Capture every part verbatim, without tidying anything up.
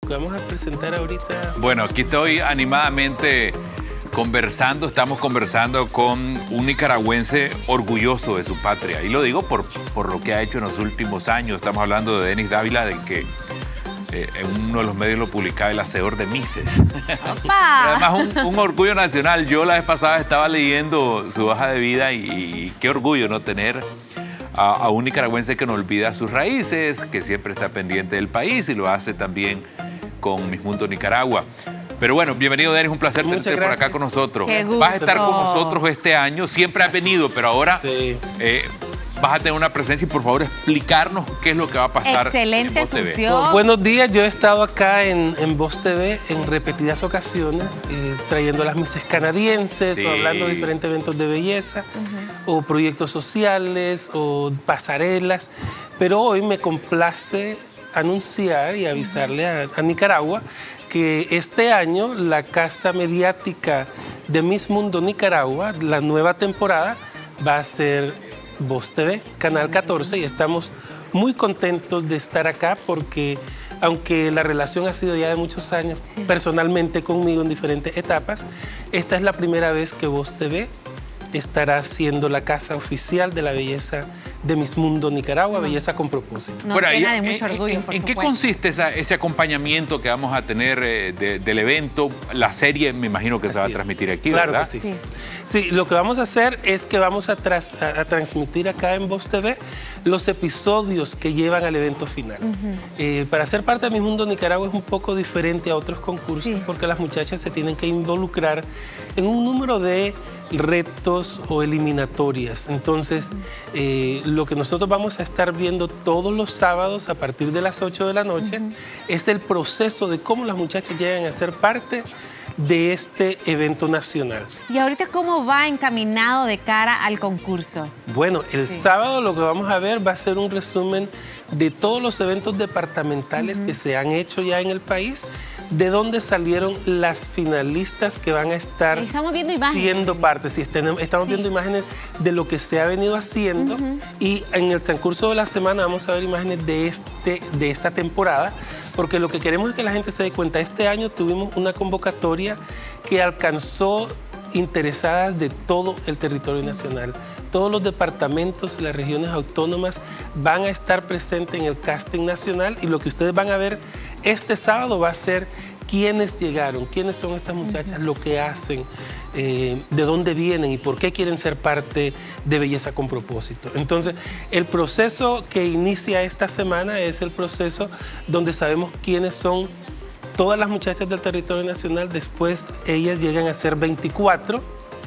que vamos a presentar ahorita? Bueno, aquí estoy animadamente conversando, estamos conversando con un nicaragüense orgulloso de su patria. Y lo digo por, por lo que ha hecho en los últimos años. Estamos hablando de Denis Dávila, del que eh, en uno de los medios lo publicaba el hacedor de Mises. Además, un, un orgullo nacional. Yo la vez pasada estaba leyendo su hoja de vida y, y qué orgullo, ¿no? Tener a, a un nicaragüense que no olvida sus raíces, que siempre está pendiente del país y lo hace también con Miss Mundo Nicaragua. Pero bueno, bienvenido, Denis, un placer tenerte por acá con nosotros. Vas a estar con nosotros este año, siempre has venido, pero ahora sí. eh, vas a tener una presencia y por favor explicarnos qué es lo que va a pasar. Excelente en Voz T V. Bueno, buenos días, yo he estado acá en, en Voz T V en repetidas ocasiones, eh, trayendo las misas canadienses, sí. o hablando de diferentes eventos de belleza, uh-huh. o proyectos sociales, o pasarelas, pero hoy me complace anunciar y avisarle uh-huh. a, a Nicaragua que este año la casa mediática de Miss Mundo Nicaragua, la nueva temporada, va a ser Voz T V, Canal catorce, y estamos muy contentos de estar acá porque, aunque la relación ha sido ya de muchos años, sí. personalmente conmigo en diferentes etapas, esta es la primera vez que Voz T V estará siendo la casa oficial de la belleza de Miss Mundo Nicaragua, no. belleza con propósito. No, bueno, llena de mucho en, orgullo, en, por ¿En qué supuesto. consiste esa, ese acompañamiento que vamos a tener eh, de, del evento? La serie, me imagino que Así se va a transmitir aquí, claro ¿verdad? Que sí. sí. Sí, lo que vamos a hacer es que vamos a, tras, a, a transmitir acá en Voz T V los episodios que llevan al evento final. Uh-huh. eh, para ser parte de Miss Mundo Nicaragua es un poco diferente a otros concursos, sí. porque las muchachas se tienen que involucrar en un número de retos o eliminatorias. Entonces, uh-huh. eh, lo que nosotros vamos a estar viendo todos los sábados a partir de las ocho de la noche uh-huh. es el proceso de cómo las muchachas llegan a ser parte de este evento nacional. ¿Y ahorita cómo va encaminado de cara al concurso? Bueno, el sí. sábado lo que vamos a ver va a ser un resumen de todos los eventos departamentales uh-huh. que se han hecho ya en el país, de dónde salieron las finalistas que van a estar estamos viendo imágenes, siendo parte. Sí, estamos sí. viendo imágenes de lo que se ha venido haciendo uh-huh. y en el transcurso de la semana vamos a ver imágenes de, este, de esta temporada, porque lo que queremos es que la gente se dé cuenta. Este año tuvimos una convocatoria que alcanzó interesadas de todo el territorio nacional. Todos los departamentos y las regiones autónomas van a estar presentes en el casting nacional y lo que ustedes van a ver este sábado va a ser quiénes llegaron, quiénes son estas muchachas, uh-huh. lo que hacen, eh, de dónde vienen y por qué quieren ser parte de Belleza con Propósito. Entonces, el proceso que inicia esta semana es el proceso donde sabemos quiénes son todas las muchachas del territorio nacional. Después ellas llegan a ser veinticuatro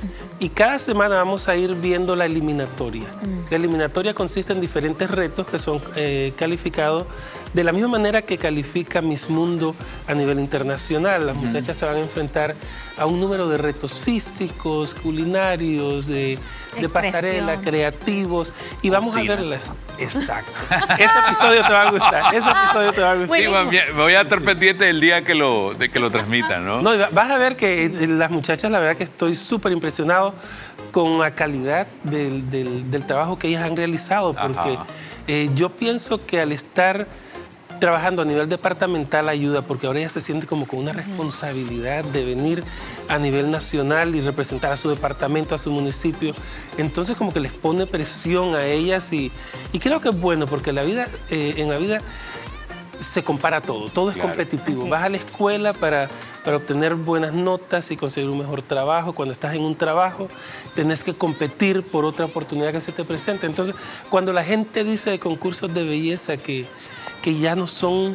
y cada semana vamos a ir viendo la eliminatoria. La eliminatoria consiste en diferentes retos que son eh, calificados de la misma manera que califica Miss Mundo a nivel internacional. Las muchachas se van a enfrentar a un número de retos físicos, culinarios, de, de pasarela, creativos, y vamos Cocina. a verlas. Exacto. Ese episodio te va a gustar. Ese episodio te va a gustar. Sí, me voy a estar pendiente del día que lo, de que lo transmitan, ¿no? No, vas a ver que las muchachas, la verdad que estoy súper impresionado con la calidad del, del, del trabajo que ellas han realizado, porque eh, yo pienso que al estar trabajando a nivel departamental ayuda, porque ahora ella se siente como con una responsabilidad de venir a nivel nacional y representar a su departamento, a su municipio. Entonces como que les pone presión a ellas y, y creo que es bueno, porque la vida, eh, en la vida se compara todo, todo es claro. competitivo. Sí. Vas a la escuela para, para obtener buenas notas y conseguir un mejor trabajo. Cuando estás en un trabajo, tenés que competir por otra oportunidad que se te presente. Entonces, cuando la gente dice de concursos de belleza que que ya no son,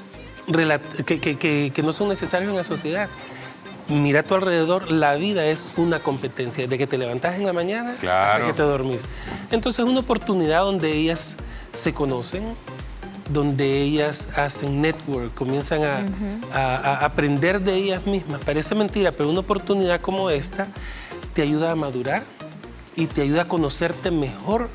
que, que, que, que no son necesarios en la sociedad. Mira a tu alrededor, la vida es una competencia, desde que te levantás en la mañana claro. hasta que te dormís. Entonces es una oportunidad donde ellas se conocen, donde ellas hacen network, comienzan a, uh-huh. a, a aprender de ellas mismas. Parece mentira, pero una oportunidad como esta te ayuda a madurar y te ayuda a conocerte mejor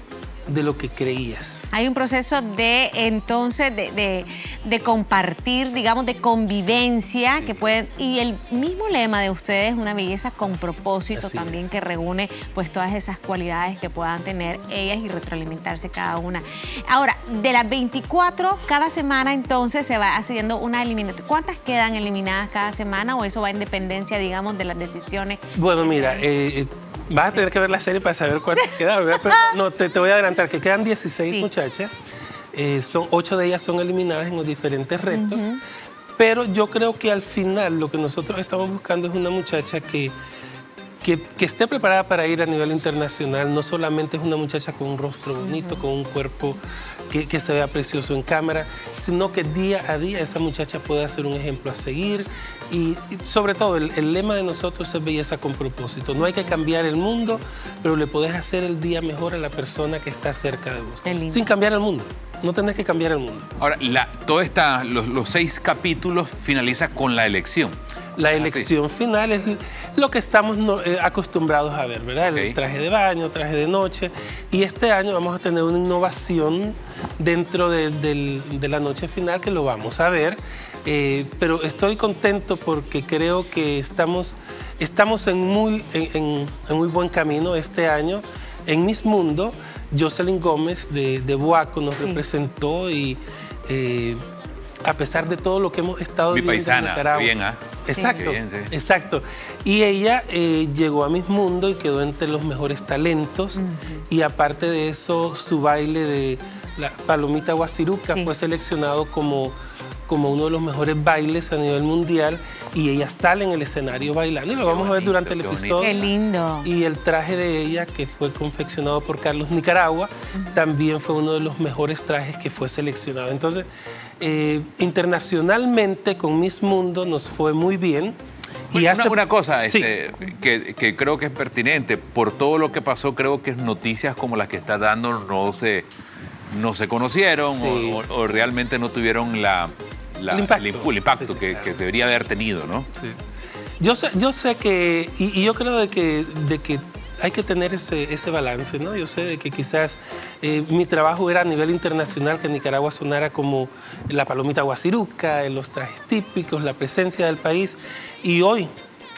de lo que creías. Hay un proceso de, entonces, de, de, de compartir, digamos, de convivencia, que pueden, y el mismo lema de ustedes, una belleza con propósito, Así también es. que reúne pues todas esas cualidades que puedan tener ellas y retroalimentarse cada una. Ahora, de las veinticuatro, cada semana entonces se va haciendo una eliminación. ¿Cuántas quedan eliminadas cada semana o eso va en dependencia, digamos, de las decisiones? Bueno, mira, eh, vas a tener que ver la serie para saber cuántas quedan, ¿verdad? Pero no, te, te voy a adelantar que quedan dieciséis Sí. muchachas. Eh, son, ocho de ellas son eliminadas en los diferentes retos. Uh-huh. Pero yo creo que al final lo que nosotros estamos buscando es una muchacha que, que, que esté preparada para ir a nivel internacional. No solamente es una muchacha con un rostro bonito, uh-huh. con un cuerpo que, que se vea precioso en cámara, sino que día a día esa muchacha pueda ser un ejemplo a seguir. Y, y sobre todo, el, el lema de nosotros es belleza con propósito. No hay que cambiar el mundo, pero le podés hacer el día mejor a la persona que está cerca de vos. Sin cambiar el mundo. No tenés que cambiar el mundo. Ahora, la, todo esta, los, los seis capítulos finaliza con la elección. La elección Así. final es lo que estamos no, eh, acostumbrados a ver, ¿verdad? Okay. El traje de baño, traje de noche. Y este año vamos a tener una innovación dentro de, de, de la noche final que lo vamos a ver. Eh, pero estoy contento porque creo que estamos, estamos en, muy, en, en muy buen camino este año. En Miss Mundo, Jocelyn Gómez de, de Boaco nos sí. representó y eh, a pesar de todo lo que hemos estado Mi viviendo paisana, en Nicaragua. bien, ¿ah? Exacto, sí. bien, sí. exacto. Y ella eh, llegó a Miss Mundo y quedó entre los mejores talentos. Uh-huh. Y aparte de eso, su baile de la Palomita Guasiruca sí. fue seleccionado como, como uno de los mejores bailes a nivel mundial. Y ella sale en el escenario bailando y lo qué vamos bonito, a ver durante el episodio. Qué lindo. Y el traje de ella, que fue confeccionado por Carlos Nicaragua, uh-huh. también fue uno de los mejores trajes que fue seleccionado. Entonces, eh, internacionalmente con Miss Mundo nos fue muy bien. Y una, hace... una cosa sí. este, que, que creo que es pertinente, por todo lo que pasó, creo que noticias como las que está dando no se, no se conocieron sí. o, o realmente no tuvieron la... La, el impacto, el, el impacto sí, sí, que, claro. que se debería haber tenido, ¿no? Sí. Yo sé, yo sé que, y, y yo creo de que, de que hay que tener ese, ese balance, ¿no? Yo sé de que quizás eh, mi trabajo era a nivel internacional, que Nicaragua sonara como la Palomita Guasiruca, los trajes típicos, la presencia del país, y hoy,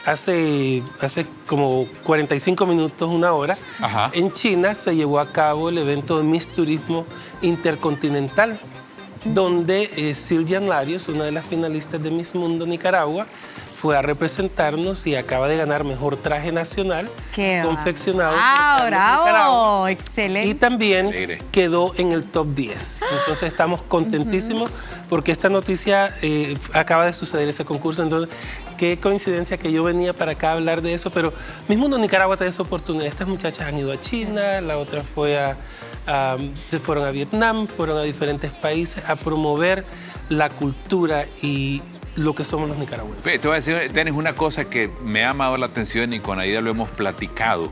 hace, hace como cuarenta y cinco minutos, una hora, Ajá. en China se llevó a cabo el evento de Miss Turismo Intercontinental, donde eh, Siljan Larios, una de las finalistas de Miss Mundo Nicaragua, fue a representarnos y acaba de ganar mejor traje nacional Qué confeccionado ah, por bravo, Nicaragua. Excelente. Y también Alegre. quedó en el top diez. Entonces estamos contentísimos uh-huh. porque esta noticia eh, acaba de suceder ese concurso. Entonces, qué coincidencia que yo venía para acá a hablar de eso, pero Miss Mundo Nicaragua tiene esa oportunidad. Estas muchachas han ido a China, la otra fue a, a se fueron a Vietnam, fueron a diferentes países a promover la cultura y lo que somos los nicaragüenses. Te voy a decir, tienes una cosa que me ha llamado la atención y con Aida lo hemos platicado,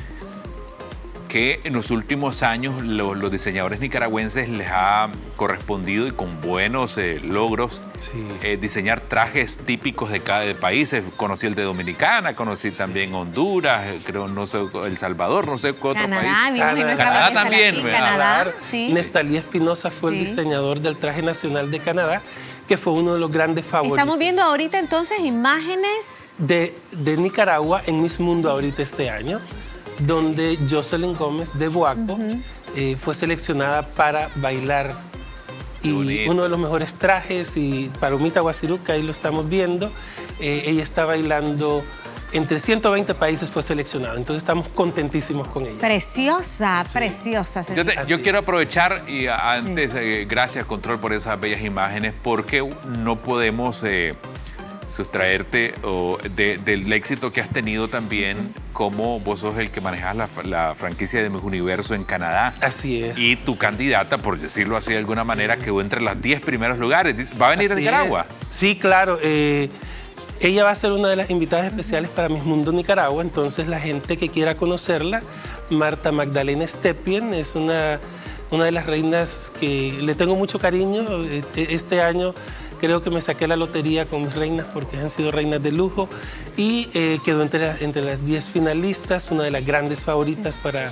que en los últimos años los, los diseñadores nicaragüenses les ha correspondido y con buenos eh, logros sí. eh, diseñar trajes típicos de cada de país. Conocí el de Dominicana, conocí sí. también Honduras, creo, no sé, El Salvador, no sé qué otro Canadá, país. Canadá, Canadá también. Aquí, Canadá, sí. Neftalí Espinosa fue sí. el diseñador del traje nacional de Canadá, que fue uno de los grandes favoritos. Estamos viendo ahorita entonces imágenes de, de Nicaragua en Miss Mundo ahorita este año, donde Jocelyn Gómez de Boaco uh-huh. eh, fue seleccionada para bailar. Y bonito. Uno de los mejores trajes, y Palomita Guasiruca, ahí lo estamos viendo, eh, ella está bailando. Entre ciento veinte países fue seleccionado, entonces estamos contentísimos con ella. Preciosa, sí. preciosa. Yo, te, yo quiero aprovechar, y antes, sí. eh, gracias Control por esas bellas imágenes, porque no podemos eh, sustraerte oh, de, del éxito que has tenido también, uh-huh. como vos sos el que manejas la, la franquicia de Miss Universo en Canadá. Así es. Y tu candidata, por decirlo así de alguna manera, quedó entre los diez primeros lugares. ¿Va a venir así a Nicaragua? Es. Sí, claro. Eh, Ella va a ser una de las invitadas especiales para Miss Mundo Nicaragua, entonces la gente que quiera conocerla, Marta Magdalena Stepien, es una, una de las reinas que le tengo mucho cariño. Este año creo que me saqué la lotería con mis reinas porque han sido reinas de lujo y eh, quedó entre, la, entre las diez finalistas, una de las grandes favoritas para,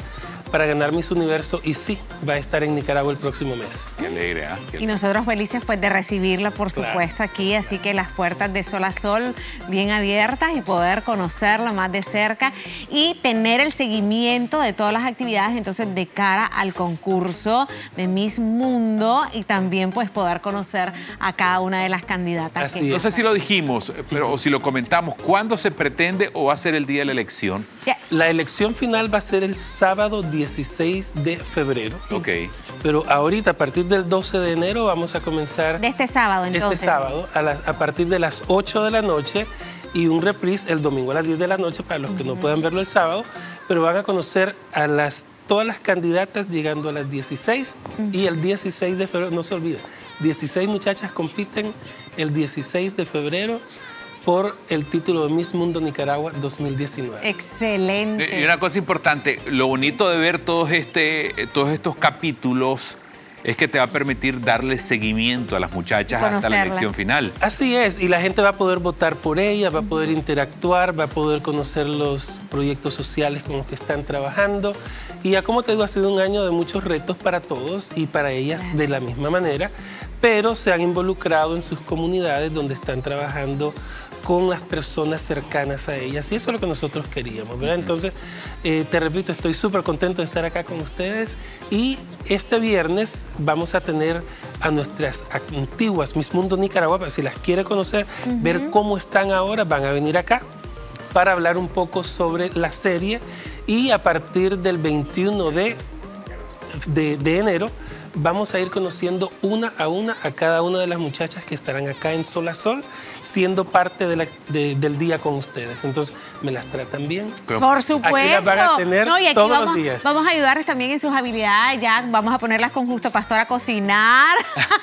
para ganar Miss Universo y sí, va a estar en Nicaragua el próximo mes. Qué alegre, ¿eh? Qué Y nosotros felices pues de recibirla, por Claro. supuesto, aquí, así que las puertas de Sol a Sol bien abiertas y poder conocerla más de cerca y tener el seguimiento de todas las actividades entonces de cara al concurso de Miss Mundo y también pues poder conocer a cada una de las candidatas. Así que es. No sé si lo dijimos, pero o si lo comentamos, ¿cuándo se pretende o va a ser el día de la elección? Ya, La elección final va a ser el sábado dieciséis de febrero. Ok. Pero ahorita, a partir del doce de enero, vamos a comenzar de este sábado entonces. este sábado a, las- a partir de las ocho de la noche y un reprise el domingo a las diez de la noche para los que no puedan verlo el sábado, pero van a conocer a las, todas las candidatas llegando a las dieciséis y el dieciséis de febrero, no se olvida, dieciséis muchachas compiten el dieciséis de febrero por el título de Miss Mundo Nicaragua dos mil diecinueve. Excelente. Y una cosa importante, lo bonito de ver todos, este, todos estos capítulos es que te va a permitir darle seguimiento a las muchachas hasta la Conocerlas. elección final. Así es, y la gente va a poder votar por ella, va a poder interactuar, va a poder conocer los proyectos sociales con los que están trabajando. Y ya como te digo, ha sido un año de muchos retos para todos y para ellas de la misma manera, pero se han involucrado en sus comunidades donde están trabajando con las personas cercanas a ellas y eso es lo que nosotros queríamos, ¿verdad? Entonces, eh, te repito, estoy súper contento de estar acá con ustedes y este viernes vamos a tener a nuestras antiguas Miss Mundo Nicaragua, si las quiere conocer, ver cómo están ahora, van a venir acá para hablar un poco sobre la serie y a partir del veintiuno de, de, de enero vamos a ir conociendo una a una a cada una de las muchachas que estarán acá en Sol a Sol, siendo parte de la- de- del día con ustedes. Entonces, ¿me las tratan bien? Pero- Por supuesto. Aquí las van a tener No, y aquí todos los vamos, días. vamos a ayudarles también en sus habilidades. Ya vamos a ponerlas con Justo Pastor a cocinar,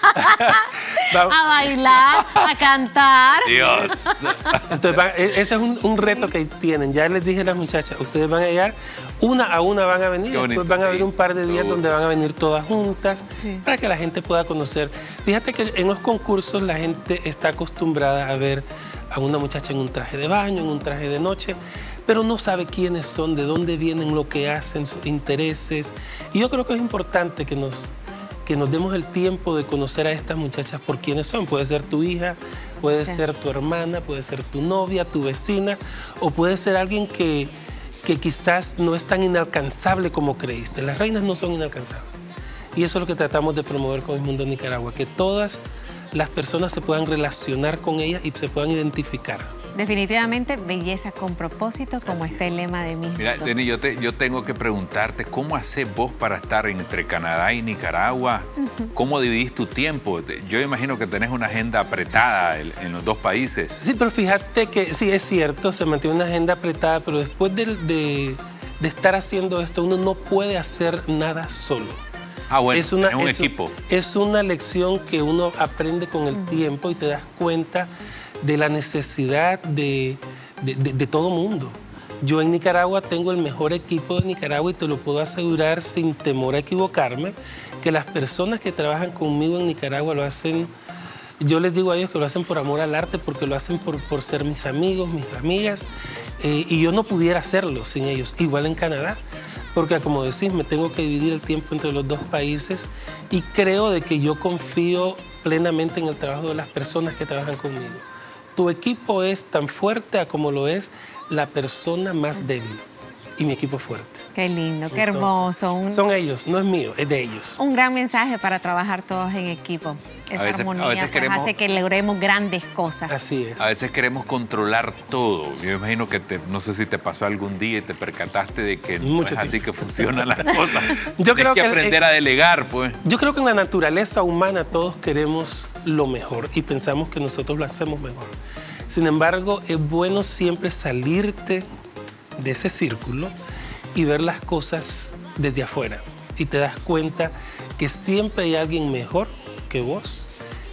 Vamos- a bailar, a cantar. Dios. Entonces, van- e- ese es un, un reto que tienen. Ya les dije a las muchachas, ustedes van a llegar, una a una van a venir, Qué bonito, después van a haber sí. un par de días Qué donde van a venir todas juntas, Sí. para que la gente pueda conocer. Fíjate que en los concursos la gente está acostumbrada a ver a una muchacha en un traje de baño, en un traje de noche, pero no sabe quiénes son, de dónde vienen, lo que hacen, sus intereses. Y yo creo que es importante que nos, que nos demos el tiempo de conocer a estas muchachas por quiénes son. Puede ser tu hija, puede Sí. ser tu hermana, puede ser tu novia, tu vecina, o puede ser alguien que, que quizás no es tan inalcanzable como creíste. Las reinas no son inalcanzables. Y eso es lo que tratamos de promover con el Mundo Nicaragua, que todas las personas se puedan relacionar con ellas y se puedan identificar. Definitivamente, belleza con propósito, como Así está el lema de mi. Mira, Denny, yo, te- yo tengo que preguntarte, ¿cómo haces vos para estar entre Canadá y Nicaragua? ¿Cómo dividís tu tiempo? Te- Yo imagino que tenés una agenda apretada en, en los dos países. Sí, pero fíjate que sí, es cierto, se mantiene una agenda apretada, pero después de, de- de estar haciendo esto, uno no puede hacer nada solo. Ah, bueno, es una, tenés un es- equipo. Es una lección que uno aprende con el tiempo y te das cuenta de la necesidad de, de, de- de todo mundo. Yo en Nicaragua tengo el mejor equipo de Nicaragua y te lo puedo asegurar sin temor a equivocarme, que las personas que trabajan conmigo en Nicaragua lo hacen, yo les digo a ellos que lo hacen por amor al arte, porque lo hacen por, por ser mis amigos, mis amigas, eh, y yo no pudiera hacerlo sin ellos. Igual en Canadá, porque como decís, me tengo que dividir el tiempo entre los dos países y creo de que yo confío plenamente en el trabajo de las personas que trabajan conmigo. Tu equipo es tan fuerte a como lo es la persona más débil y mi equipo es fuerte. Qué lindo, qué Entonces, hermoso. Un, Son ellos, no es mío, es de ellos. un gran mensaje para trabajar todos en equipo. Esa veces- a armonía veces pues, queremos- hace que logremos grandes cosas. Así es. A veces queremos controlar todo. Yo imagino que te, no sé si te pasó algún día y te percataste de que no Mucho es así tiempo. que funcionan las cosas. Yo Tienes creo que que el- aprender a delegar, pues. Yo creo que en la naturaleza humana todos queremos lo mejor y pensamos que nosotros lo hacemos mejor. Sin embargo, es bueno siempre salirte de ese círculo y ver las cosas desde afuera. Y te das cuenta que siempre hay alguien mejor que vos.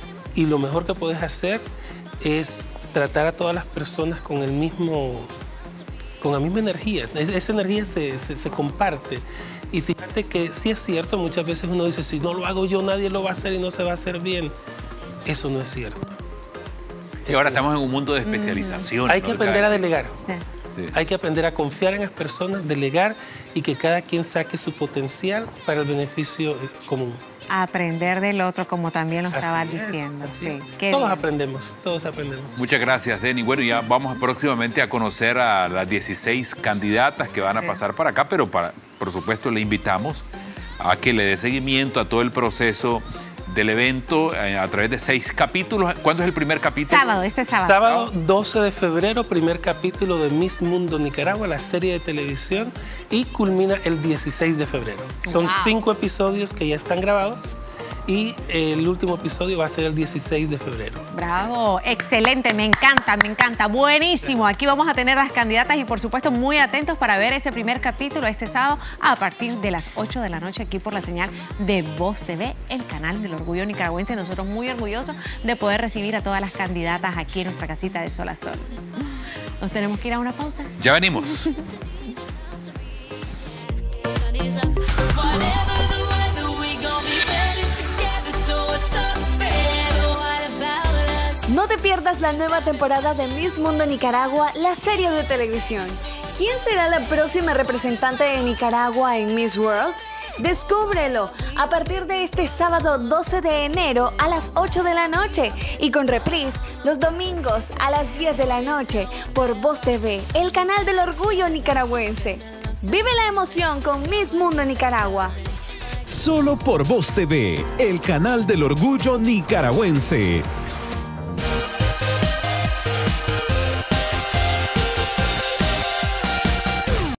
Y lo mejor que puedes hacer es tratar a todas las personas con el mismo, con la misma energía. Es- Esa energía se, se- se comparte. Y fíjate que sí es cierto, muchas veces uno dice, si no lo hago yo, nadie lo va a hacer y no se va a hacer bien. Eso no es cierto. Y ahora Eso no estamos en un mundo de especialización. es- Hay que ¿no? aprender a delegar. Sí. Sí. Hay que aprender a confiar en las personas, delegar y que cada quien saque su potencial para el beneficio común. Aprender del otro, como también lo estabas Así es, diciendo. así Sí, es. qué Todos bien. aprendemos, todos aprendemos. Muchas gracias, Denny. Bueno, ya vamos próximamente a conocer a las dieciséis candidatas que van a Sí. pasar para acá, pero para, por supuesto le invitamos a que le dé seguimiento a todo el proceso del evento eh, a través de seis capítulos. ¿Cuándo es el primer capítulo? Sábado, este sábado. Sábado doce de febrero, primer capítulo de Miss Mundo Nicaragua, la serie de televisión, y culmina el dieciséis de febrero. Son Wow. cinco episodios que ya están grabados y el último episodio va a ser el dieciséis de febrero. Bravo, excelente, me encanta, me encanta, buenísimo. Aquí vamos a tener las candidatas y por supuesto muy atentos para ver ese primer capítulo este sábado a partir de las ocho de la noche aquí por la señal de Voz T V, el canal del orgullo nicaragüense. Nosotros muy orgullosos de poder recibir a todas las candidatas aquí en nuestra casita de Sol a Sol. Nos tenemos que ir a una pausa. Ya venimos. No te pierdas la nueva temporada de Miss Mundo Nicaragua, la serie de televisión. ¿Quién será la próxima representante de Nicaragua en Miss World? Descúbrelo a partir de este sábado doce de enero a las ocho de la noche y con reprise los domingos a las diez de la noche por Voz T V, el canal del orgullo nicaragüense. Vive la emoción con Miss Mundo Nicaragua. Solo por Voz T V, el canal del orgullo nicaragüense.